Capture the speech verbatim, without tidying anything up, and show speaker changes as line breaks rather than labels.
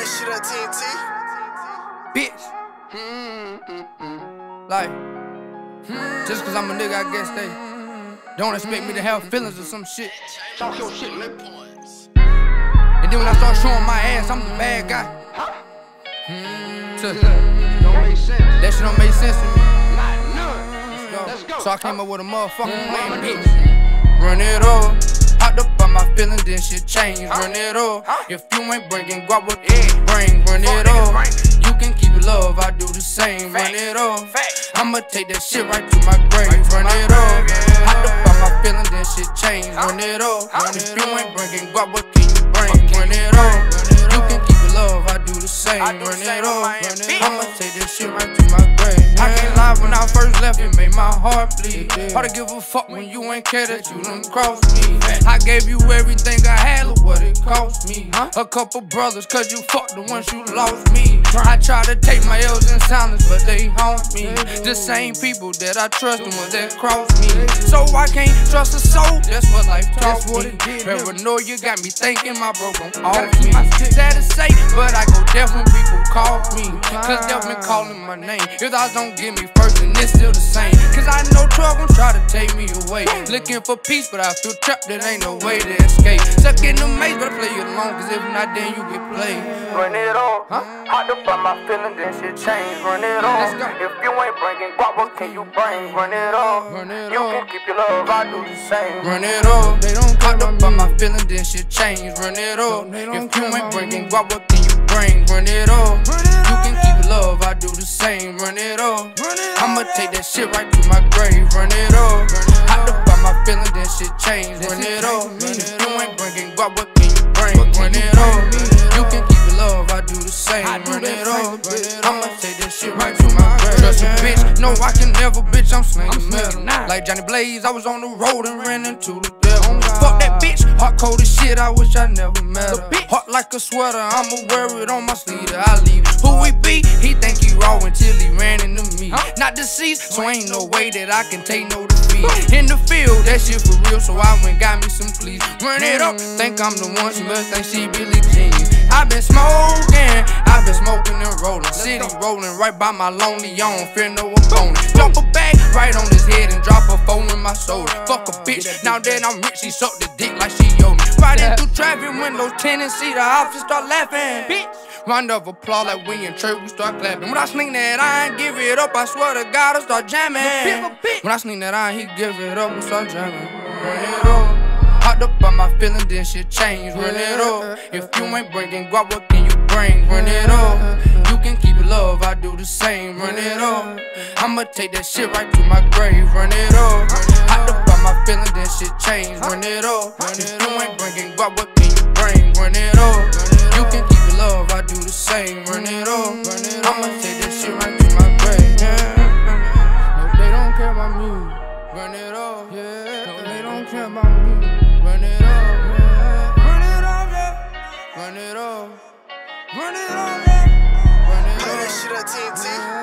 this shit at T N T.
Bitch. Like, just cause I'm a nigga, I guess they don't expect me to have feelings or some shit.
Talk your shit, nigga.
And then when I start showing my ass, I'm the bad guy. So,
Don't make sense.
that shit don't make sense to me.
Not none. Let's go.
So I came up with a motherfucking plan, bitch. Run it all. Hopped up on my feelings, then shit change. Run it all. If you ain't bringing guap, what you bring? Run it all. You can keep it love, I do the same. Run it all. I'ma take that shit right to my grave. Run it all. Hopped up on my feelings, then shit change. Run it all. If you ain't bringing guap, what can you bring? Run it all. You can keep it love, I do the same. Run it all. I'ma take that shit right to my grave. I can't lie, when I first left, it made my heart bleed. Hard to give a fuck when you ain't care that you done crossed me. I gave you everything I had, look what it cost me. A couple brothers, cause you fucked the ones you lost me. I try to take my L's in silence, but they haunt me. The same people that I trust, the ones that cross me. So I can't trust a soul, that's what life taught me. Paranoia got me thinking my bro gon' off me. Sad to say, but I go deaf when people call me. Cause they've been calling my name. If I don't give me first, then it's still the same. Cause I know trouble gon' try to take me away. Looking for peace, but I feel trapped, there ain't no way to escape. Stuck in the maze, but I play it alone, cause if not, then you get played. Run it on, huh? Hard to find my feelings, then shit change. Run it on. If you ain't bringing guap, what can you bring? Run it on. Run it you on. Can keep your love, I do the same. Run it on. They don't hard to find my feelings, then shit change. Run it on. If you ain't bringing guap, what can you bring? Run it on. You can keep your love, I do the same. Run it on. I'ma take that shit right to my grave. Run it on. Hard to find my feelings, then shit change. Run it on. If you ain't bringing guap, what can you bring? Run it on. You can keep your love, I do the same. Run it on. I'ma take that shit right to my grave. Trust a bitch, no I can never, bitch, I'm slinging metal. Like Johnny Blaze, I was on the road and ran into the devil. Fuck that bitch, hard cold as shit, I wish I never met her. Hot like a sweater, I'ma wear it on my sleeve till I leave. Who we be? He think he raw until he ran into me. Not deceased, so ain't no way that I can take no defeat. In the field, that shit for real, so I went got me some please. Run it up, think I'm the one, she must think she Billie Jean. I been smoking, I been smoking and rolling. City rolling right by my lonely, I don't fear no opponent. Jump a bag right on his head and drop a phone in my shoulder. Fuck a bitch, now that I'm rich, she suck the dick like she owe me. Riding through traffic, windows tinted, see the officers start laughing. Bitch, round of applause like we in church, we start clapping. When I sling that iron, give it up, I swear to God, I start jamming. When I sling that iron, he give it up and start jamming. Run it up. Hopped up on my feelings, then shit change. Run it up. If you ain't bringing guap, what can you bring? Run it up. You can keep it love, I do the same. Run it up. I'ma take that shit right to my grave. Run it up. Hopped up on my feelings, then shit change. Run it up. If you ain't bringing guap, what can you bring? Run it up. You can keep it love, I do the same. Run it up. I'ma take that shit right to my grave. No, they don't care about me. Run it up. No, they don't care about me. Run it up, run it up, yeah. Run it up, run it up, yeah. Run it up.
Play this shit at T N T.